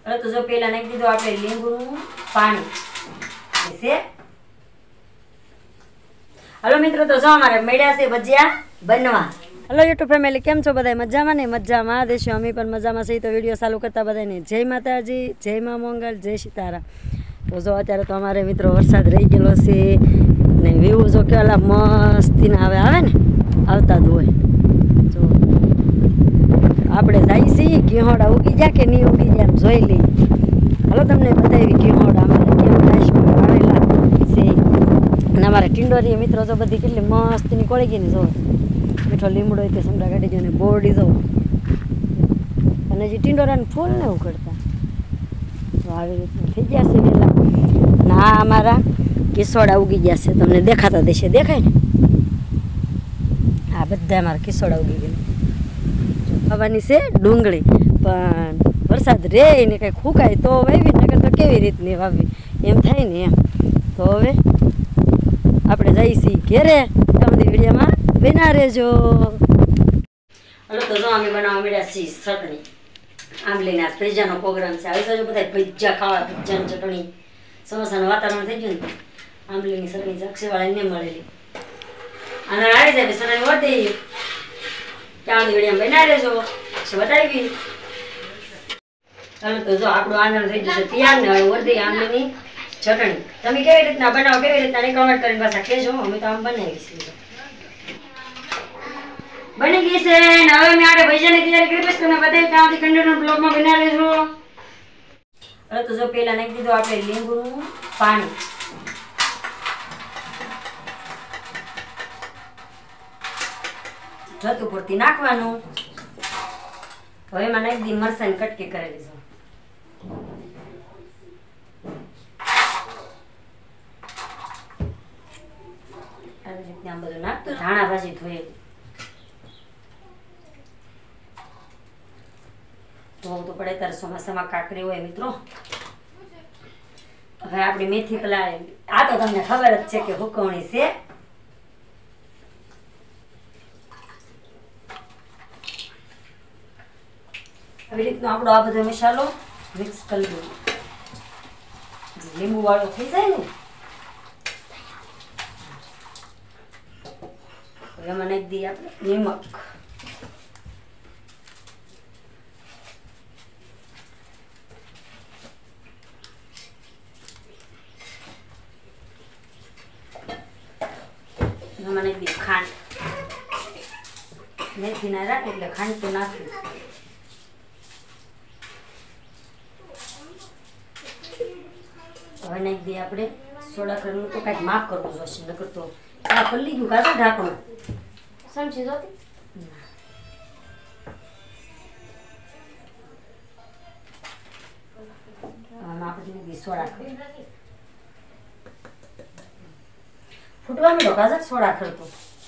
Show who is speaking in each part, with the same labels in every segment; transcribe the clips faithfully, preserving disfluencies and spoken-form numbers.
Speaker 1: હવે તો જો પેલા નાખી દીધું આપણે લીંબુનું પાણી છે. હલો મિત્રો, તો જો અમારે મળ્યા છે ભજીયા બનવા. હલો યુટ્યુબ ફેમિલી, કેમ છો બધા? મજામાં ને? મજામાં દેશો, અમે પણ મજામાં છીએ. તો વિડીયો ચાલુ કરતા બધાને જય માતાજી, જય મા મંગલ, જય સીતારામ. તો જો અત્યારે તો અમારે મિત્રો વરસાદ રહી ગયેલો છે ને વ્યૂ જો કેલા મસ્તીના આવે આવે ને આવતા જ હોય. જો આપણે જાય છીએ ઘીહોડા ઉગી જાય કે નહીં ઉગી જાય એમ જોઈ લઈએ. હાલો તમને બતાવી ઘીહોડા અમારે કેમ કાશમાં આવેલા છે. અને અમારે ટીંડોરી મિત્રો જો બધી કેટલી મસ્તીની કોળી ગઈ ને જો મીઠો લીમડો તે સમરા કાઢી ગયો ને બોરડી જવું અને જે ટીંડોરાને ફૂલ ને ઉખડતા તો આવી રીતના થઈ ગયા છે વેલા. ના અમારા કિસોડા ઉગી ગયા છે, તમને દેખાતા દેશે, દેખાય ને? આ બધા અમારા કિસોડા ઉગી ગયા. ખાવાની છે ડુંગળી, પણ વરસાદ રે ને કંઈક ફૂંકાય તો વાવી, નકર તો કેવી રીતની વાવી એમ થાય ને એમ. તો હવે આપણે જઈએ છીએ ઘેરે, તમને વિડીયોમાં બના રહેજો. હલો તો જો અમે બનાવવા મળ્યા છીએ ચટણી. આંબલીના ભજીયાનો પ્રોગ્રામ છે. આવી જજો બધા ભજીયા ખાવા, ભજીયાની ચટણી. ચોમાસાનું વાતાવરણ થઈ ગયું ને આંબલીની ચટણી અક્ષયવાળા એને મળેલી અને આવી જાય ચટણી વધી ત્યાં વિડીયો બના રહેજો, બતાવી. ચાલો તો જો આપણું આંધણ થઈ જશે તૈયાર ને હવે વધી આંબલીની ચટણી. તમે કેવી રીતના બનાવો, કેવી રીતના નહીં કમેન્ટ કરીને પાછા કહેજો. અમે તો આમ બનાવી છીએ. બની ગઈ છે ને હવે મેં આડે ભજીયાની તૈયારી કરી પછી તમે બધાય ત્યાંથી કન્ટિન્યુ બ્લોગમાં બના રહેજો. હવે તો જો પેલા નાખી દીધું આપણે લીંબુનું પાણી. જતું પૂરતી નાખવાનું. હવે એમાં નાખી દી મરચાંની કટકી કરેલી છે. આવી રીતે આમ બધું નાખતું ધાણા ભાજી ધોયેલી ધોવું તો પડે ત્યારે ચોમાસામાં કાકરી હોય મિત્રો. હવે આપણી મેથી પેલા આ તો તમને ખબર જ છે કે હુકવણી છે. આવી રીતનો આપણો આ બધો મસાલો મિક્સ કરી દઉં. લીંબુ વાળો થઈ જાય ને એમાં નાખી દઈએ આપણે નિમક. એમાં નાખી દઈએ ખાંડ. મેથી ના રાખે એટલે ખાંડ તો નાખી. હવે નાખી દઈએ આપણે સોડા ખંડનું તો કાંઈક માફ કરવું જોશે, નકર તો આ પલ્લી ગયું કાશે ઢાંકણું સમજી જોતી. આપણે સોડા ફૂટવા માંડો કાશે સોડા ખડતો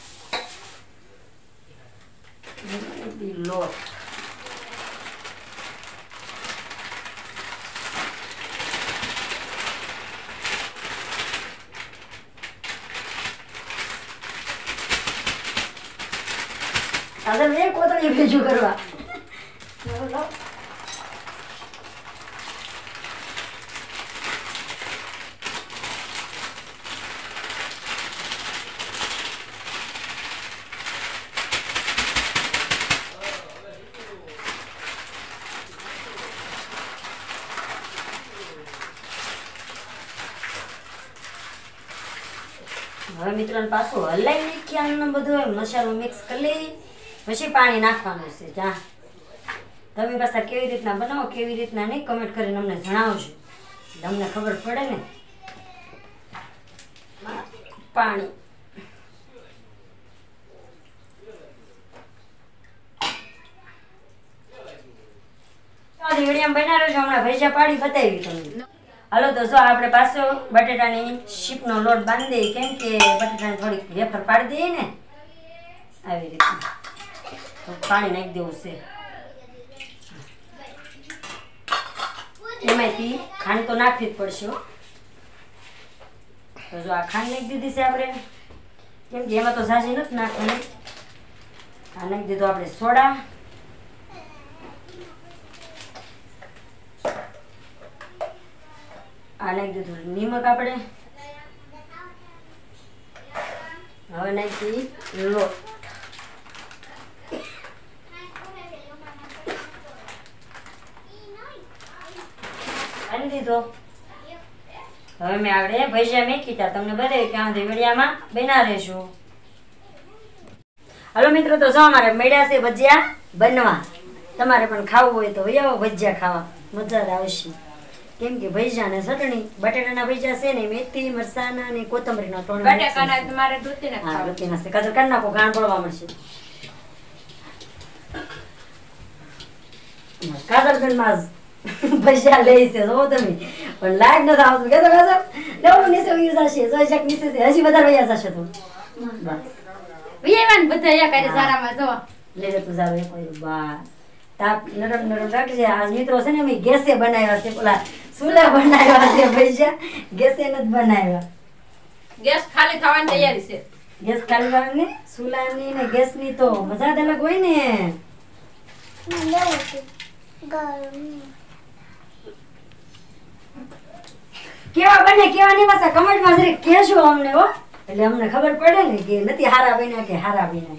Speaker 1: લોટ. આજે મેં કોતરી ભેજું કરવા હવે મિત્રોને પાછું હલાવી નાખ્યા બધું મસાલો મિક્સ કરી લઈ પછી પાણી નાખવાનું છે. જ્યાં તમે પાછા કેવી રીતના બનાવો કેવી રીતના નહીં કમેન્ટ કરીને અમને જણાવજો, તમને ખબર પડે ને. પાણી વિડીયો બના રહ્યો છો. હમણાં ભજીયા પાડી બતાવી તમને. હાલો તો જો આપણે પાછો બટેટાની શીપનો લોટ બાંધી દઈએ, કેમ કે બટેટાને થોડીક વેફર પાડી દઈએ ને આવી રીતે. તો પાણી નાખી દેવું છે. એમાંથી ખાંડ તો નાખવી જ પડશે. તો જો આ ખાંડ નાખી દીધી છે આપણે, કેમ કે એમાં તો ઝાઝી નથી નાખવાની. આ નાખી દીધો આપણે સોડા. આ નાખી દીધું નિમક આપણે. હવે નાખી લોટ. આની દીધો. હવે મેં આગળ ભજીયા મેકી હતા તમને બતાવ્યું કે આમાંથી વિડીયામાં બના રહેશું. હલો મિત્રો, તો જો અમારે મેળ્યા છે ભજીયા બનવા. તમારે પણ ખાવું હોય તો આવો ભજીયા ખાવા, મજા જ આવશે. કેમ કે ભજીયા ને ચટણી, બટાટાના ભજીયા છે ને મેથી મરચાના ને કોથમરીના ત્રણ
Speaker 2: બટાકાના તમારે દૂધીના
Speaker 1: હા દૂધીના છે. કાજલ કાઢ નાખો, ગાણ પડવા મળશે. કાજલ બેન માં ભજીયા લઈ છે જો તમે, પણ લાગ ન આવતું કે તો કાજલ લેવું નીચે ઉઈ જશે. જો જક નીચે હજી વધારે વયા જશે તો બસ
Speaker 2: વિયવાન બધા એક કરે સારામાં જો
Speaker 1: લે લે તું જારો એક હોય. બસ તાપ નરમ નરમ રાખજે. આજ મિત્રો છે ને મેં ગેસે બનાવ્યા છે, પેલા ચૂલા બનાવ્યા છે ભજીયા, ગેસે નથી બનાવ્યા.
Speaker 2: ગેસ ખાલી થવાની તૈયારી છે.
Speaker 1: ગેસ ખાલી કરવાની, ચૂલાની ને ગેસની તો મજા જ અલગ હોય ને. કેવા બને કેવા નહીં પાછા કમેન્ટમાં જરી કહેજો અમને હો, એટલે અમને ખબર પડે ને કે નથી હારા બન્યા કે હારા બન્યા.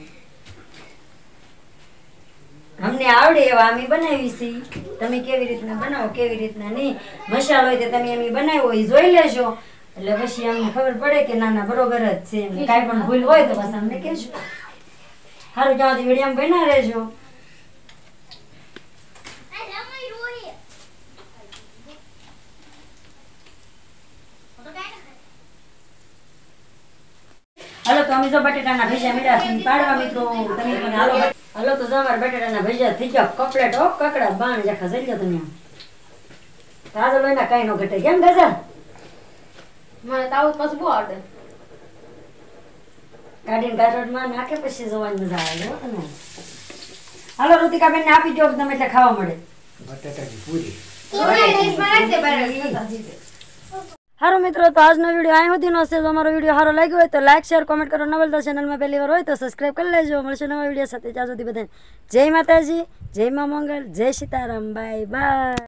Speaker 1: અમને આવડે એવા અમે બનાવી છીએ. તમે કેવી રીતના બનાવો કેવી રીતના નહીં, મસાલો હોય તો તમે એમ બનાવ્યો એ જોઈ લેજો, એટલે પછી અમને ખબર પડે કે ના ના બરોબર જ છે. એમને કાંઈ પણ ભૂલ હોય તો બસ અમને કહેજો. સારું, ત્યાં સુધી વિડીયો બના રહેજો. હાલો તો અમે જો બટેટાના ભજીયા મેળા છે પાડવા મિત્રો, તમે પણ હાલો. હાલો તો જો અમારા બટેટાના ભજીયા થઈ ગયા કપલેટ હો, કકડા બાણ જખા જઈ ગયો તમે. તાજો લોહીના કઈ નો ઘટે. કેમ ગજલ?
Speaker 2: મને તાવ પાછું બહુ આવડે.
Speaker 1: કાઢીને ગાજરમાં નાખે પછી જોવાની મજા આવે હો તમે. હાલો ઋતિકા બેન ને આપી દો તમે એટલે ખાવા મળે.
Speaker 3: બટાટાની પૂરી.
Speaker 1: હારો મિત્રો, તો આજનો વિડીયો અહીં સુધીનો છે. જો અમારો વિડીયો સારો લાગ્યો હોય તો લાઈક શેર કોમેન્ટ કરો. ન બોલતા ચેનલમાં પહેલી વાર હોય તો સબસ્ક્રાઈબ કરી લેજો. મળશે નવા વિડીયો સાથે. ત્યાં સુધી બધાને જય માતાજી, જય મા મંગલ, જય સીતારામ, બાય બાય.